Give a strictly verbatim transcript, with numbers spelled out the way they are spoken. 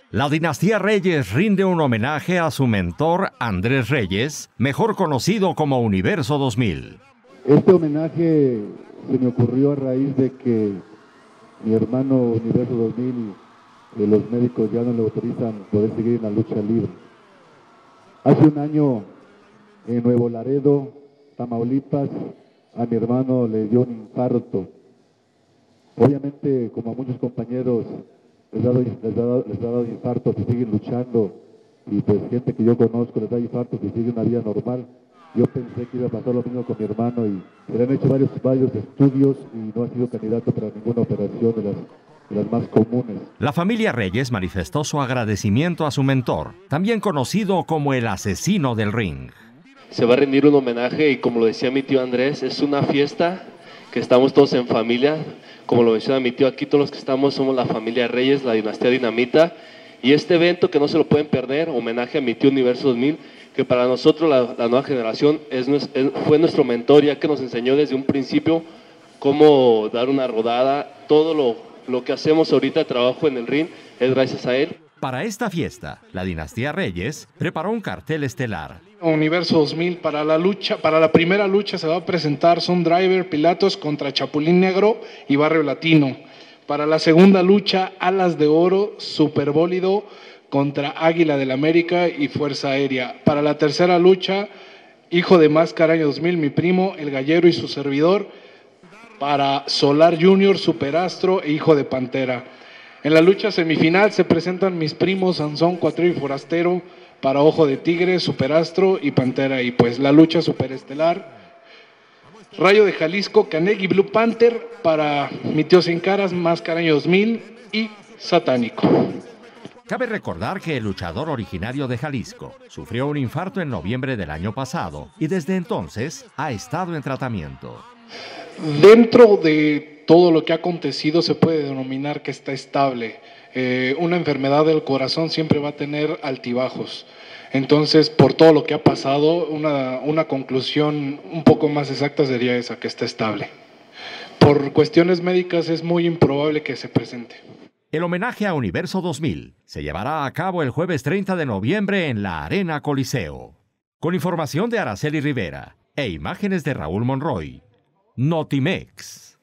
La dinastía Reyes rinde un homenaje a su mentor Andrés Reyes, mejor conocido como Universo dos mil. Este homenaje se me ocurrió a raíz de que mi hermano Universo dos mil, eh, los médicos ya no le autorizan poder seguir en la lucha libre. Hace un año en Nuevo Laredo, Tamaulipas, a mi hermano le dio un infarto. Obviamente, como a muchos compañeros les ha dado, les ha dado, les ha dado infartos y siguen luchando, y pues gente que yo conozco les da infartos y sigue una vida normal. Yo pensé que iba a pasar lo mismo con mi hermano y se le han hecho varios, varios estudios y no ha sido candidato para ninguna operación de las, de las más comunes. La familia Reyes manifestó su agradecimiento a su mentor, también conocido como el asesino del ring. Se va a rendir un homenaje y, como lo decía mi tío Andrés, es una fiesta que estamos todos en familia. Como lo menciona mi tío, aquí todos los que estamos somos la familia Reyes, la dinastía Dinamita. Y este evento que no se lo pueden perder, homenaje a mi tío Universo dos mil, que para nosotros la, la nueva generación es, es, fue nuestro mentor, ya que nos enseñó desde un principio cómo dar una rodada. Todo lo, lo que hacemos ahorita de trabajo en el ring es gracias a él. Para esta fiesta, la dinastía Reyes preparó un cartel estelar. Universo dos mil, para la lucha, para la primera lucha se va a presentar Sun Driver Pilatos contra Chapulín Negro y Barrio Latino. Para la segunda lucha, Alas de Oro, Superbólido contra Águila del América y Fuerza Aérea. Para la tercera lucha, Hijo de Máscara año dos mil, mi primo, El Gallero y su servidor. Para Solar Junior, Superastro e Hijo de Pantera. En la lucha semifinal se presentan mis primos Sansón, Cuatro y Forastero para Ojo de Tigre, Superastro y Pantera. Y pues la lucha superestelar, Rayo de Jalisco, Canek y Blue Panther para Mi Tío Sin Caras, Máscara año dos mil y Satánico. Cabe recordar que el luchador originario de Jalisco sufrió un infarto en noviembre del año pasado y desde entonces ha estado en tratamiento. Dentro de todo lo que ha acontecido se puede denominar que está estable. Eh, una enfermedad del corazón siempre va a tener altibajos. Entonces, por todo lo que ha pasado, una, una conclusión un poco más exacta sería esa, que está estable. Por cuestiones médicas es muy improbable que se presente. El homenaje a Universo dos mil se llevará a cabo el jueves treinta de noviembre en la Arena Coliseo. Con información de Araceli Rivera e imágenes de Raúl Monroy, Notimex.